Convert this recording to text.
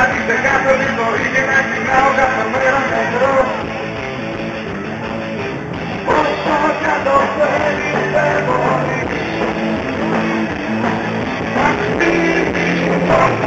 κάτι σε κάθε ζωή και να κοινάω κάθε μέρα νεκρό. Όσο κι αν το θέλεις δεν μπορείς. Θα στείλεις